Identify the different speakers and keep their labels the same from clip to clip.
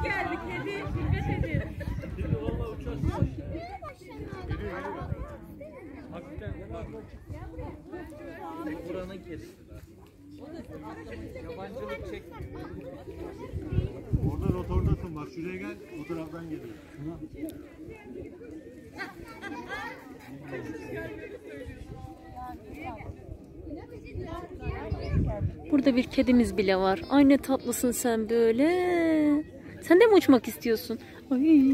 Speaker 1: geldi kedi. Dikkat edin.
Speaker 2: Kedi valla uçarsın. Hakikaten bak. Buranın kedisi. Yabancılık çek.
Speaker 3: Orada rotordasın bak, şuraya gel, o taraftan geliyor.
Speaker 4: Burada bir kedimiz bile var. Ay ne tatlısın sen böyle. Sen de mi uçmak istiyorsun? Ay.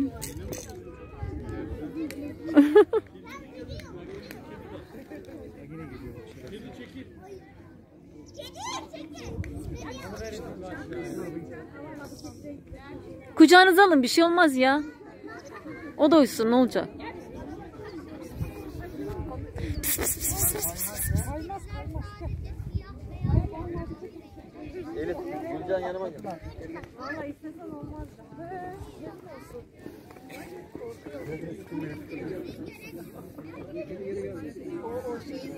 Speaker 4: Kucağınıza alın, bir şey olmaz ya. O da uysun, ne olacak?
Speaker 2: Elif, Gülcan yanıma gel.
Speaker 1: Valla istesen olmaz da. O şeyin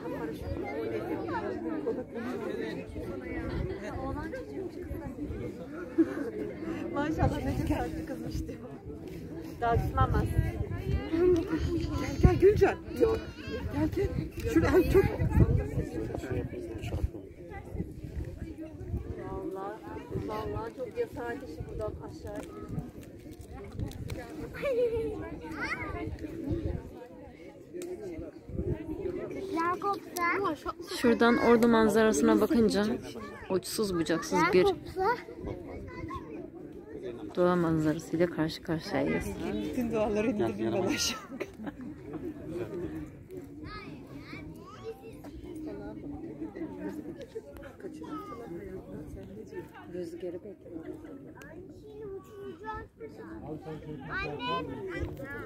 Speaker 1: maşallah ne güzel kızmış diyor. Daha gitmem ben.
Speaker 5: Gel Gülcan. Gel gel. Şuraya çok.
Speaker 1: Vallahi çok yasağı kişi buradan aşağı.
Speaker 4: Şuradan ordu manzarasına bakınca uçsuz bucaksız bir doğa manzarasıyla karşı karşıyayız.
Speaker 5: Bütün duaları indirdim ben aşağı.
Speaker 1: Rüzgarı bekliyorum.
Speaker 3: Abi sen çocuk